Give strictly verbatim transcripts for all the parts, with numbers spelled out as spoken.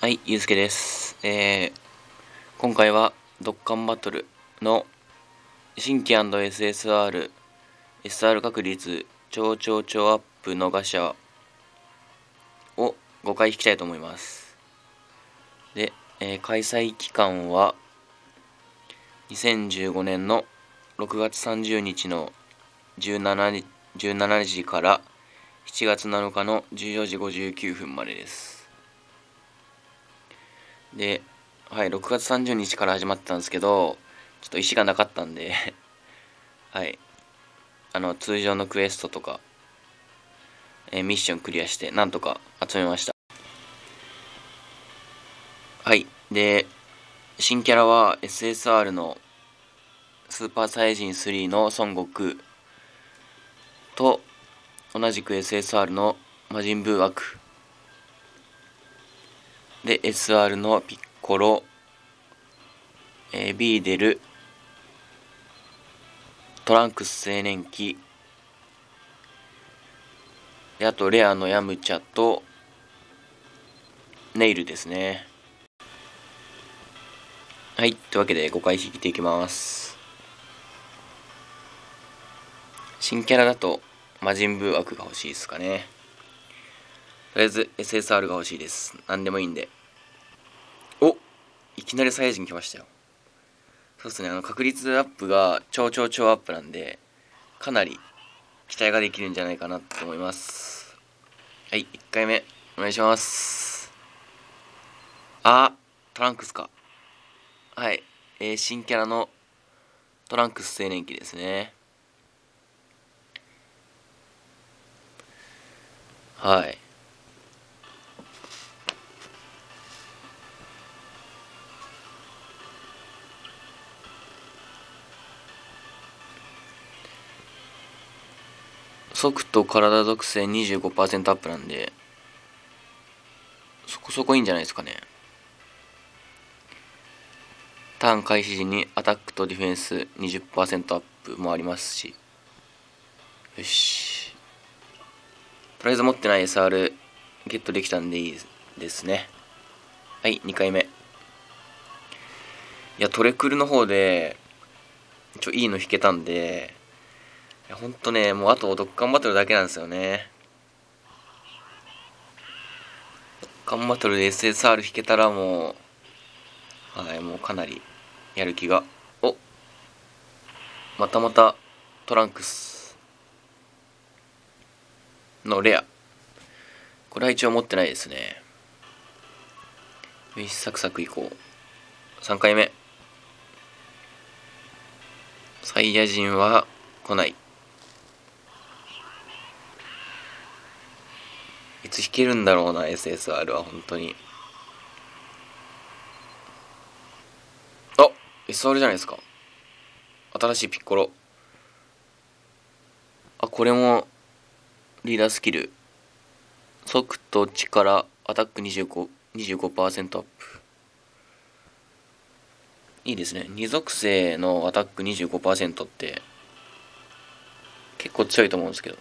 はい、ゆうすけです。えー、今回はドッカンバトルの新規 &エスエスアール、エスアール 確率超超超アップのガシャをごかい引きたいと思います。で、えー開催期間はにせんじゅうごねんのろくがつさんじゅうにちのじゅうしちじからしちがつなのかのじゅうよじごじゅうきゅうふんまでです。で、はい、ろくがつさんじゅうにちから始まってたんですけど、ちょっと石がなかったんではい、あの、通常のクエストとか、えーミッションクリアして、なんとか集めました。はい、で、新キャラは エスエスアール のスーパーサイヤ人スリーの孫悟空と、同じく エスエスアール の魔人ブーアクで エスアール のピッコロ、えービーデル、トランクス青年期で、あとレアのヤムチャとネイルですね。はい、というわけでごかい引いていきます。新キャラだと魔人ブーアクが欲しいですかね。とりあえず エスエスアール が欲しいです。なんでもいいんで。お、いきなりサイヤ人来ましたよ。そうですね、あの確率アップが超超超アップなんで、かなり期待ができるんじゃないかなと思います。はい、いっかいめお願いします。あ、トランクスか。はい、えー、新キャラのトランクス青年期ですね。はい。速と体属性 にじゅうごパーセント アップなんで、そこそこいいんじゃないですかね。ターン開始時にアタックとディフェンス にじゅっパーセント アップもありますし。よし。とりあえず持ってない エスアール ゲットできたんでいいですね。はい、にかいめ。いや、トレクルの方で、ちょ、いいの引けたんで、いや、ほんとね、もうあとドッカンバトルだけなんですよね。ドッカンバトルで エスエスアール 引けたらもう、はい、もうかなりやる気が。お、またまたトランクスのレア。これは一応持ってないですね。よし、サクサクいこう。さんかいめ。サイヤ人は来ない。いつ引けるんだろうな、エスエスアール は本当に。あ、エスアール じゃないですか。新しいピッコロ。あ、これもリーダースキル。速と力、アタックにじゅうご、にじゅうごパーセント アップ。いいですね。二属性のアタック にじゅうごパーセント って結構強いと思うんですけど。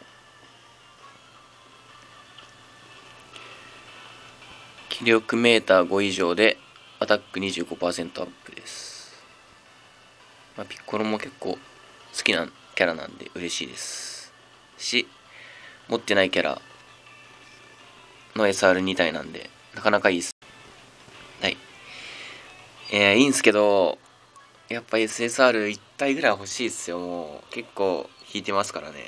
気力メーターご以上でアタック にじゅうごパーセント アップです。まあ、ピッコロも結構好きなキャラなんで嬉しいですし、持ってないキャラの エスアールに 体なんでなかなかいいです。はい。えー、いいんすけど、やっぱ エスエスアールいち 体ぐらい欲しいっすよ。もう結構引いてますからね。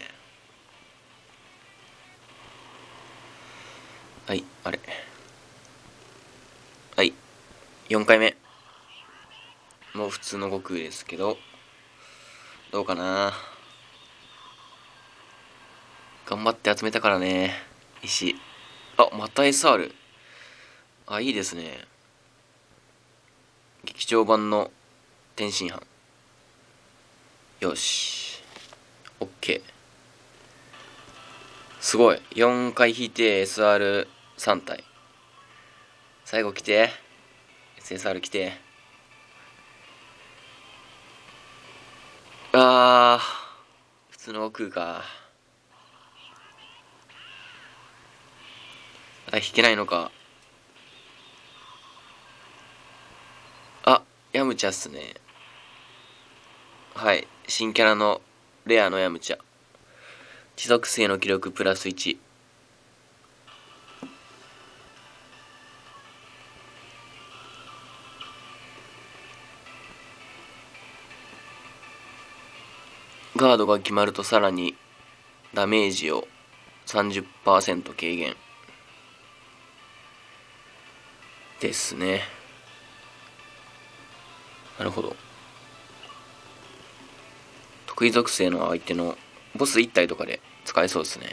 はい、あれ。はい、よんかいめ。もう普通の悟空ですけど、どうかな。頑張って集めたからね、石。あ、また エスアール。あ、いいですね。劇場版の天津飯。よし。オッケー。すごい。よんかい引いて エスアールさん 体。最後来て。エスエスアール 来て。あー、普通の悟空か。また引けないのか。 ヤムチャっすね。はい。新キャラのレアのヤムチャ。地属性の記録プラスいち。ガードが決まるとさらにダメージを さんじゅっパーセント 軽減ですね。なるほど。得意属性の相手のボスいち体とかで使えそうですね。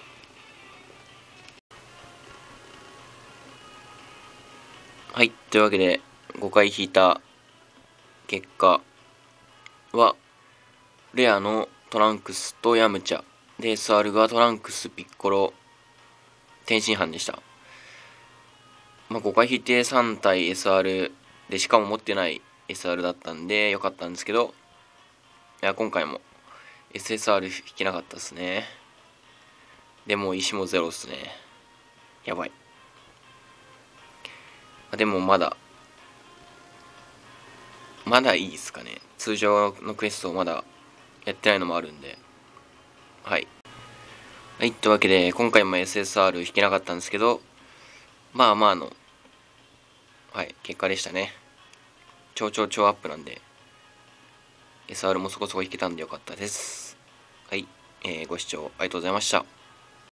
はい。というわけでごかい引いた結果はレアのトランクスとヤムチャで エスアール がトランクス、ピッコロ、天津飯でした。まあ、ごかい引いてさん体 エスアール でしかも持ってない エスアール だったんでよかったんですけど、いや今回も エスエスアール 引けなかったですね。でも石もゼロですね。やばい。でもまだまだいいですかね。通常のクエストをまだやってないのもあるんで。はいはい。というわけで今回も エスエスアール 引けなかったんですけど、まあまあのはい結果でしたね。超超超アップなんで エスアール もそこそこ引けたんでよかったです。はい、えー、ご視聴ありがとうございました。